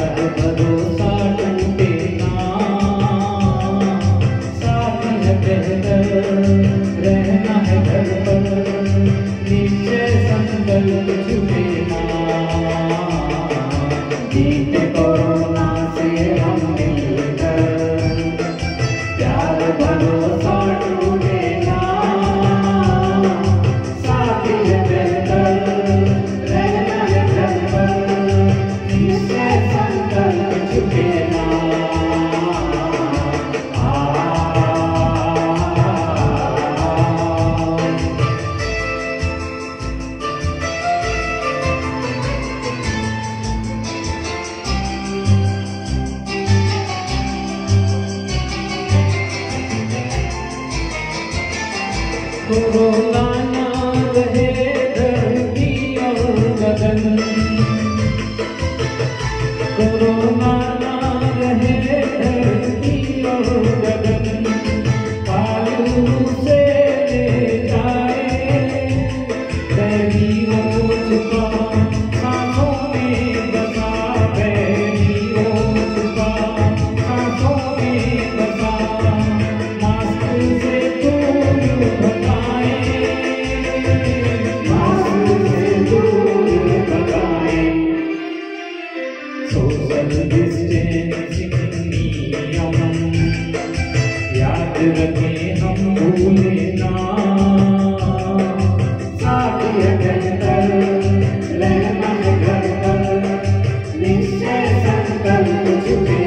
प्यार भरोसा टूटे ना, साथ है बेहतर रहना है घर पर, निश्चय संकल्प छूटे ना। जीते कोरोना से हम मिलकर, प्यार भरोसा टूटे ना, साथ है बेहतर रहना है घर पर, निश्चय संकल्प छूटे ना। कोरोना ना रहे धरती और गगन, कोरोना ना रहे धरती और गगन, कालू से ले जाए बैरी हो चुका सांसों में बसा, बैरी हो चुका सांसों में बसा। मास्क से दूर भगाए, मास्क से दूर भगाए, सोशल डिस्टेंसिंग नियम याद रखें हम भूले ना, साथ है बेहतर रहना है घर पर, निश्चय संकल्प छूटे